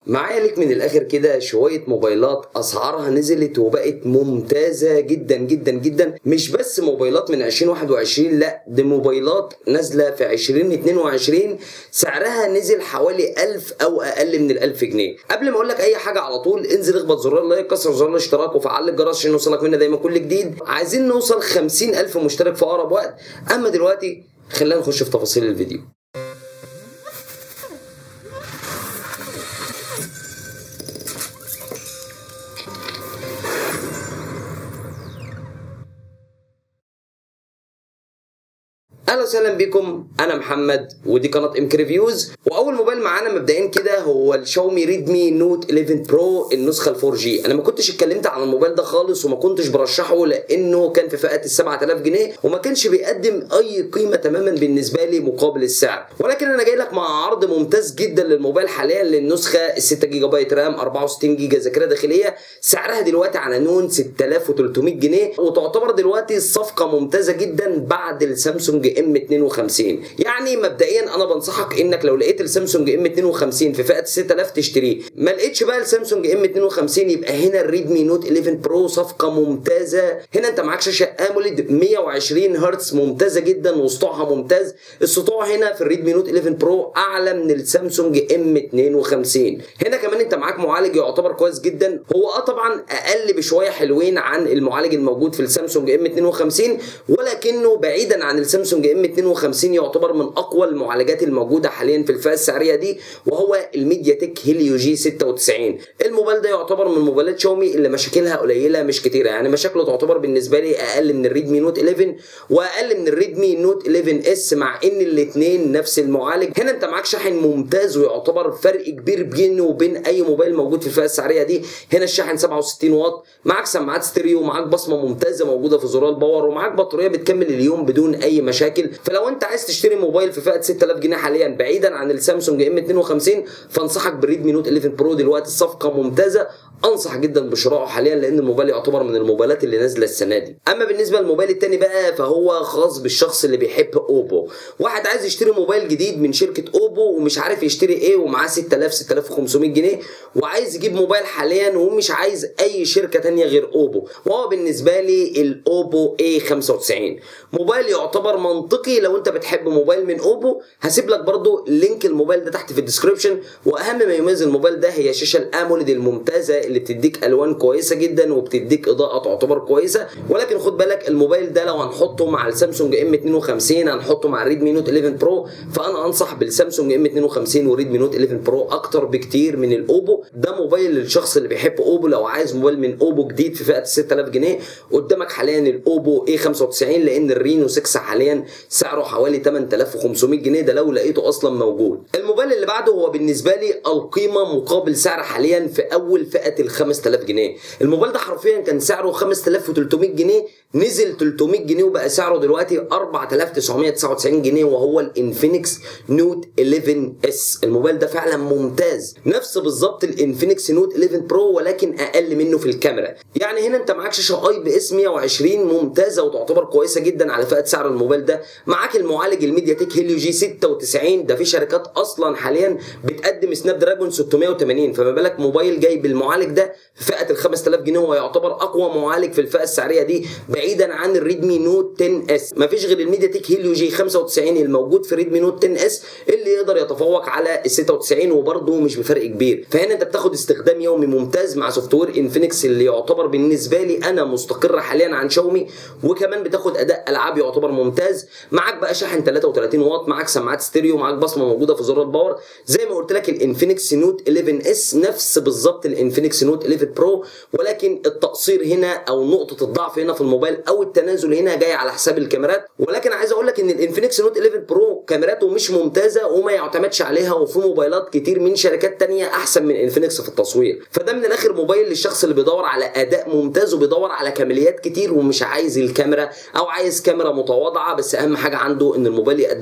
معايا ليك من الاخر كده شويه موبايلات اسعارها نزلت وبقت ممتازه جدا جدا جدا. مش بس موبايلات من 2021، لا دي موبايلات نازله في 2022 سعرها نزل حوالي 1000 او اقل من ال1000 جنيه. قبل ما اقول لك اي حاجه على طول انزل اخبط زرار اللايك، كسر زرار الاشتراك وفعل الجرس عشان يوصلك منا دايما كل جديد. عايزين نوصل 50000 مشترك في اقرب وقت. اما دلوقتي خلينا نخش في تفاصيل الفيديو. اهلا وسهلا بكم، انا محمد ودي قناه ام كي ريفيوز. واول موبايل معانا مبدئيا كده هو الشاومي ريدمي نوت 11 برو النسخه ال 4G. انا ما كنتش اتكلمت عن الموبايل ده خالص وما كنتش برشحه لانه كان في فئه ال 7000 جنيه وما كانش بيقدم اي قيمه تماما بالنسبه لي مقابل السعر، ولكن انا جاي لك مع عرض ممتاز جدا للموبايل حاليا للنسخه ال 6 جيجا بايت رام 64 جيجا ذاكره داخليه. سعرها دلوقتي على نون 6300 جنيه وتعتبر دلوقتي صفقه ممتازه جدا بعد السامسونج ام 52. يعني مبدئيا انا بنصحك انك لو لقيت السامسونج ام 52 في فئه 6000 تشتريه. ما لقيتش بقى السامسونج ام 52 يبقى هنا الريدمي نوت 11 برو صفقه ممتازه. هنا انت معاك شاشه اموليد 120 هرتز ممتازه جدا وسطوعها ممتاز. السطوع هنا في الريدمي نوت 11 برو اعلى من السامسونج ام 52. هنا كمان انت معاك معالج يعتبر كويس جدا، هو طبعا اقل بشويه حلوين عن المعالج الموجود في السامسونج ام 52، ولكنه بعيدا عن السامسونج ام 52 يعتبر من اقوى المعالجات الموجوده حاليا في الفئه السعريه دي، وهو الميديا تك هيليو جي 96. الموبايل ده يعتبر من موبايلات شاومي اللي مشاكلها قليله مش كتيره، يعني مشاكله تعتبر بالنسبه لي اقل من الريدمي نوت 11 واقل من الريدمي نوت 11 اس، مع ان الاثنين نفس المعالج. هنا انت معاك شاحن ممتاز ويعتبر فرق كبير بينه وبين اي موبايل موجود في الفئه السعريه دي. هنا الشاحن 67 واط، معاك سماعات ستيريو، معاك بصمه ممتازه موجوده في زرار الباور، ومعاك بطاريه بتكمل اليوم بدون اي مشاكل. فلو انت عايز تشتري موبايل في فئه 6000 جنيه حاليا بعيدا عن السامسونج ام 52 فانصحك بالريدمي نوت 11 برو. دلوقتي الصفقه ممتازه، انصح جدا بشرائه حاليا لان الموبايل يعتبر من الموبايلات اللي نازله السنه دي. اما بالنسبه للموبايل الثاني بقى فهو خاص بالشخص اللي بيحب اوبو. واحد عايز يشتري موبايل جديد من شركه اوبو ومش عارف يشتري ايه ومعاه 6500 جنيه وعايز يجيب موبايل حاليا ومش عايز اي شركه ثانيه غير اوبو، وهو بالنسبه لي الاوبو A95. موبايل يعتبر منطقي لو انت بتحب موبايل من اوبو. هسيب لك برضو لينك الموبايل ده تحت في الديسكربشن. واهم ما يميز الموبايل ده هي الشاشه الاموليد الممتازه اللي بتديك الوان كويسه جدا وبتديك اضاءه تعتبر كويسه. ولكن خد بالك الموبايل ده لو هنحطه مع السامسونج ام 52 هنحطه مع الريدمي نوت 11 برو، فانا انصح بالسامسونج ام 52 والريدمي نوت 11 برو اكتر بكتير من الاوبو. ده موبايل للشخص اللي بيحب اوبو. لو عايز موبايل من اوبو جديد في فئه 6000 جنيه قدامك حاليا الاوبو A95، لان الرينو 6 حاليا سعره حوالي 8500 جنيه، ده لو لقيته اصلا موجود. الموبايل اللي بعده هو بالنسبه لي القيمه مقابل سعر حاليا في اول فئه ال 5000 جنيه. الموبايل ده حرفيا كان سعره 5300 جنيه، نزل 300 جنيه وبقى سعره دلوقتي 4999 جنيه، وهو الانفينكس نوت 11 اس. الموبايل ده فعلا ممتاز، نفس بالظبط الانفينكس نوت 11 برو ولكن اقل منه في الكاميرا. يعني هنا انت معاك شاشه اي بي اس 120 ممتازه وتعتبر كويسه جدا على فئه سعر الموبايل ده. معاك المعالج الميديا تك هيليو جي 96، ده في شركات اصلا حاليا بتقدم سناب دراجون 680، فما بالك موبايل جاي بالمعالج ده في فئه ال 5000 جنيه وهو يعتبر اقوى معالج في الفئه السعريه دي بعيدا عن الريدمي نوت 10 اس. مفيش غير الميديا تك هيليو جي 95 الموجود في ريدمي نوت 10 اس اللي يقدر يتفوق على ال 96 وبرده مش بفرق كبير. فهنا انت بتاخد استخدام يومي ممتاز مع سوفت وير انفينكس اللي يعتبر بالنسبه لي انا مستقر حاليا عن شاومي، وكمان بتاخد اداء العاب يعتبر ممتاز. معاك بقى شاحن 33 واط، معاك سماعات ستيريو، معاك بصمه موجوده في زرار الباور. زي ما قلت لك الانفينكس نوت 11 اس نفس بالظبط الانفينكس نوت 11 برو، ولكن التقصير هنا او نقطه الضعف هنا في الموبايل او التنازل هنا جاي على حساب الكاميرات. ولكن عايز اقول لك ان الانفينكس نوت 11 برو كاميراته مش ممتازه وما يعتمدش عليها، وفي موبايلات كتير من شركات تانية احسن من انفينكس في التصوير. فده من الاخر موبايل للشخص اللي بيدور على اداء ممتاز وبيدور على كماليات كتير ومش عايز الكاميرا او عايز كاميرا متواضعه، بس اهم حاجه عنده ان الموبايل يقدم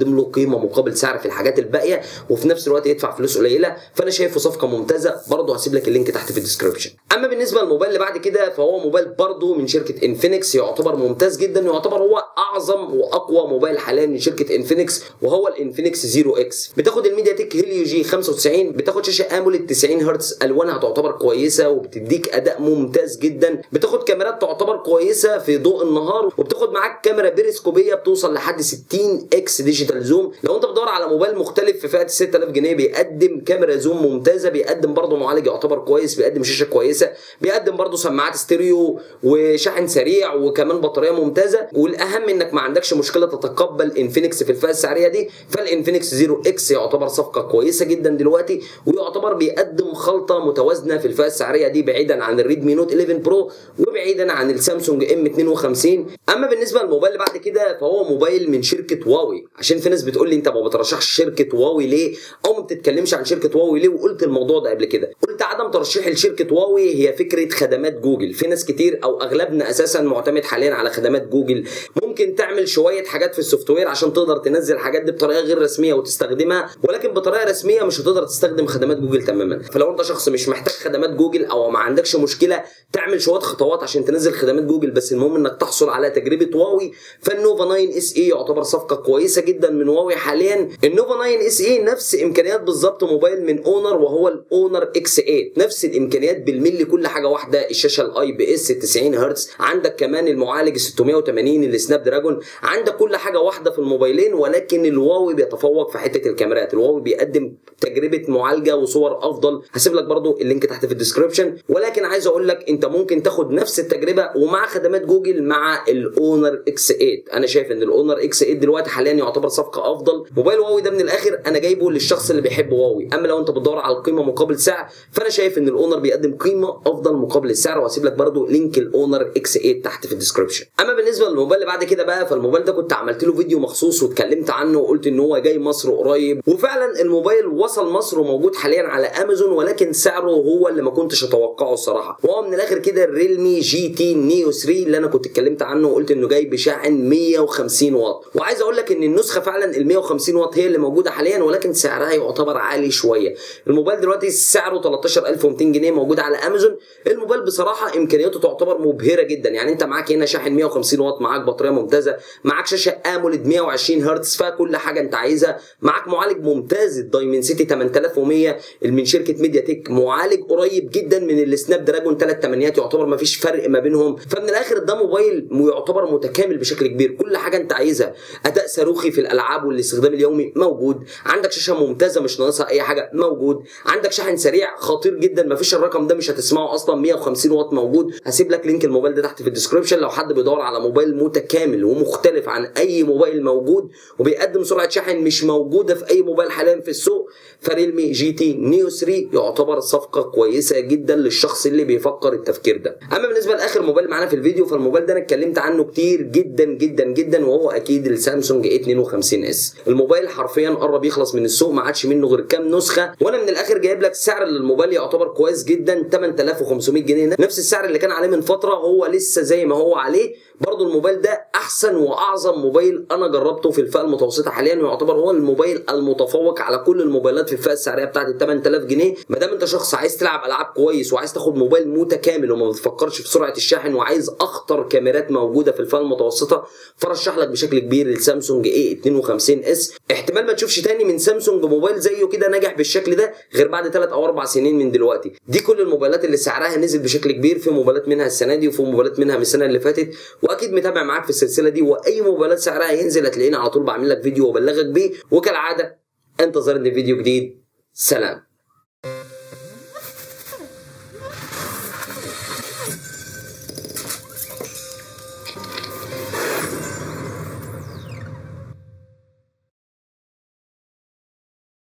ويقدم له قيمه مقابل سعر في الحاجات الباقيه، وفي نفس الوقت يدفع فلوس قليله. فانا شايفه صفقه ممتازه. برضه هسيب لك اللينك تحت في الديسكربشن. اما بالنسبه للموبايل اللي بعد كده فهو موبايل برضه من شركه انفينكس، يعتبر ممتاز جدا، يعتبر هو اعظم واقوى موبايل حاليا من شركه انفينكس، وهو الانفينكس 0 اكس. بتاخد الميديا تك هيليو جي 95، بتاخد شاشه اموليد 90 هرتز، الوانها تعتبر كويسه وبتديك اداء ممتاز جدا، بتاخد كاميرات تعتبر كويسه في ضوء النهار، وبتاخد معاك كاميرا بيريسكوبيه بتوصل لحد 60 اكس ديجيتال زوم. لو انت بتدور على موبايل مختلف في فئه 6000 جنيه بيقدم كاميرا زوم ممتازه، بيقدم برضه معالج يعتبر كويس، بيقدم شاشه كويسه، بيقدم برضه سماعات ستيريو وشاحن سريع وكمان بطاريه ممتازه. والاهم انك ما عندكش مشكله تتقبل انفينكس في الفئه السعريه دي، فالانفينكس 0 اكس يعتبر صفقه كويسه جدا دلوقتي، ويعتبر بيقدم خلطه متوازنه في الفئه السعريه دي، بعيدا عن الريدمي نوت 11 برو وبعيدا عن السامسونج ام 52. اما بالنسبه للموبايل اللي بعد كده فهو موبايل من شركه هواوي. عشان في ناس بتقول لي انت ما بترشحش شركه هواوي ليه او ما بتتكلمش عن شركه هواوي ليه، وقلت الموضوع ده قبل كده. قلت عدم ترشيحي لشركه هواوي هي فكره خدمات جوجل. في ناس كتير او اغلبنا اساسا معتمد حاليا على خدمات جوجل، ممكن تعمل شويه حاجات في السوفت وير عشان تقدر تنزل الحاجات دي بطريقه غير رسميه وتستخدمها، ولكن بطريقه رسميه مش هتقدر تستخدم خدمات جوجل تماما. فلو انت شخص مش محتاج خدمات جوجل او ما عندكش مشكله تعمل شويه خطوات عشان تنزل خدمات جوجل، بس المهم انك تحصل على تجربه هواوي، فالنوفا 9 اس اي يعتبر صفقه كويسه جدا من هواوي حاليا. النوفا 9 اس اي نفس امكانيات بالظبط موبايل من اونر وهو الاونر اكس 8، نفس الامكانيات بالملي، كل حاجه واحده، الشاشه الاي بي اس 90 هرتز، عندك كمان المعالج 680 السناب دراجون، عندك كل حاجه واحده في الموبايلين. ولكن الهواوي بيتفوق في حته الكاميرات، الهواوي بيقدم تجربه معالجه وصور افضل. هسيب لك برضو اللينك تحت في الديسكربشن. ولكن عايز اقول لك انت ممكن تاخد نفس التجربه ومع خدمات جوجل مع الاونر اكس 8. انا شايف ان الاونر اكس 8 دلوقتي حاليا يعتبر صفقه افضل. موبايل هواوي ده من الاخر انا جايبه للشخص اللي بيحب هواوي. اما لو انت بتدور على القيمه مقابل سعر فانا شايف ان الاونر بيقدم قيمه افضل مقابل السعر، وهسيب لك برضو لينك الاونر اكس 8 تحت في الديسكربشن. اما بالنسبه للموبايل اللي بعد كده بقى فالموبايل ده كنت عملت له فيديو مخصوص واتكلمت عنه وقلت ان هو جاي مصر قريب، وفعلا الموبايل وصل مصر وموجود حاليا على امازون، ولكن سعره هو اللي ما كنتش اتوقعه الصراحه. وهو من الاخر كده الريلمي جي تي نيو 3 اللي انا كنت اتكلمت عنه وقلت انه جاي بشاحن 150 واط. وعايز اقول لك ان النسخه فعلا ال 150 واط هي اللي موجوده حاليا، ولكن سعرها يعتبر عالي شويه. الموبايل دلوقتي سعره 13200 جنيه موجود على امازون. الموبايل بصراحه امكانياته تعتبر مبهره جدا، يعني انت معاك هنا شاحن 150 واط، معاك بطاريه ممتازه، معاك شاشه اموليد 120 هرتز، فكل حاجه انت عايزها، معاك معالج ممتاز الدايمنسيتي 8100 من شركه ميديا تك، معالج قريب جدا من السناب دراجون 3800، يعتبر ما فيش فرق ما بينهم. فمن الاخر ده موبايل يعتبر متكامل بشكل كبير، كل حاجه انت عايزها، اداء صاروخي في الالعاب والاستخدام اليومي موجود، عندك شاشه ممتازه مش ناقصها اي حاجه موجود، عندك شاحن سريع خطير جدا ما فيش الرقم ده مش هتسمعه اصلا 150 واط موجود. هسيب لك لينك الموبايل ده تحت في الديسكربشن لو حد بيدور على موبايل متكامل ومختلف عن اي موبايل موجود وبيقدم سرعه شحن مش موجوده في اي موبايل حاليا في السوق. فريلمي جي تي نيو 3 يعتبر صفقه كويسه جدا للشخص اللي بيفكر التفكير ده. اما بالنسبه لاخر موبايل معانا في الفيديو فالموبايل ده انا اتكلمت عنه كتير جدا جدا جدا، وهو اكيد السامسونج A52 اس. الموبايل حرفيا قرب يخلص من السوق، ما عادش منه غير كام نسخه، وانا من الاخر جايب لك سعر للموبايل يعتبر كويس جدا 8500 جنيه، نفس السعر اللي كان عليه من فتره، هو لسه زي ما هو عليه. برضو الموبايل ده احسن واعظم موبايل انا جربته في الفئه المتوسطه حاليا، ويعتبر هو الموبايل المتفوق على كل الموبايلات في الفئه السعريه بتاعت ال 8000 جنيه. ما دام انت شخص عايز تلعب العاب كويس وعايز تاخد موبايل متكامل وما بتفكرش في سرعه الشاحن وعايز اخطر كاميرات موجوده في الفئه المتوسطه، فرشح لك بشكل كبير السامسونج A52 اس. احتمال ما تشوفش تاني من سامسونج موبايل زيه كده ناجح بالشكل ده غير بعد 3 أو 4 سنين من دلوقتي. دي كل الموبايلات اللي سعرها نزل بشكل كبير، في موبايلات منها السنه دي وفي موبايلات منها من السنه اللي فاتت، واكيد متابع معاك في السلسله دي، واي موبايلات سعرها ينزل هتلاقيني على طول بعمل لك فيديو وابلغك بيه. وكالعاده انتظرني فيديو جديد. سلام.